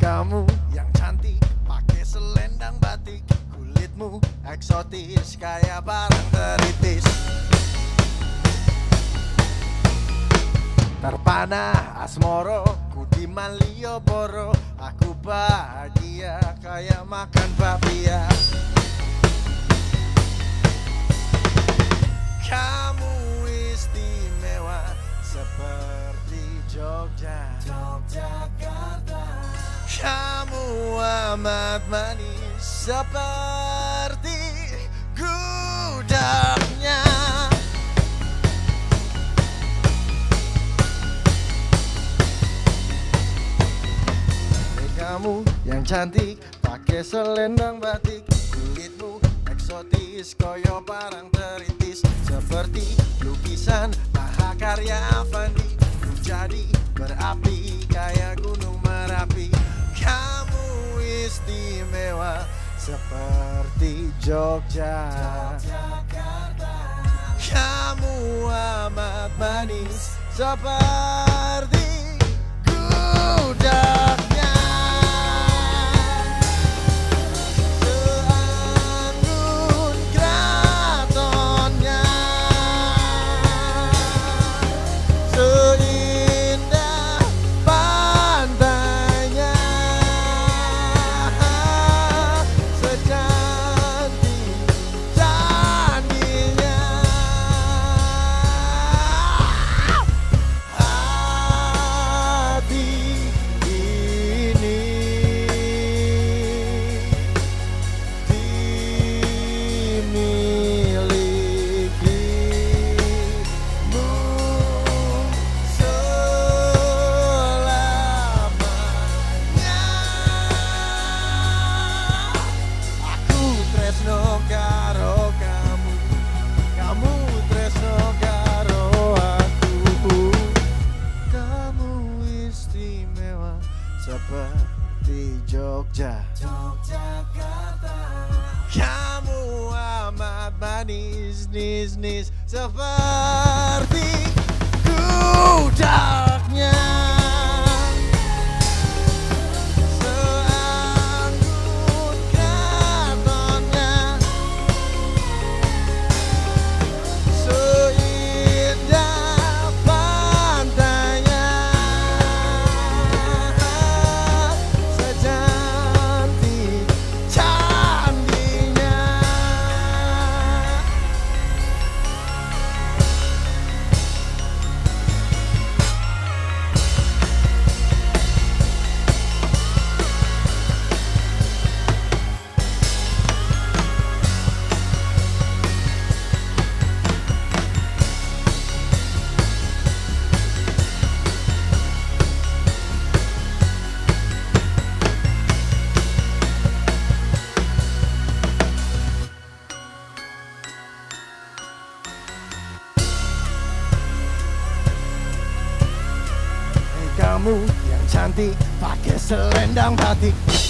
Kamu yang cantik pakai selendang batik, kulitmu eksotis kayak barang teritis. Terpana asmoro ku di Malioboro, aku bahagia kayak makan bapia. Kamu istimewa seperti Yogyakarta. Kamu amat manis seperti gudagnya. Kamu yang cantik pakai selendang batik, kulitmu eksotis koyo barang teritis, seperti lukisan mahakarya Avandi. Ku jadi berapi kayak gunung Merapi. Kamu istimewa seperti Yogyakarta. Kamu amat manis seperti gudagnya. Seanggun keratonnya, seindah pantainya, secantik candinya. Hati ini dimilikimu selamanya. Aku tresno karo kamu, kamu tresno karo aku. Kamu istimewa seperti Yogyakarta. Kamu amat manis nis seperti gudagnya. Seanggun keratonnya, seindah pantainya, secantik candinya. Kamu yang cantik pakai selendang batik,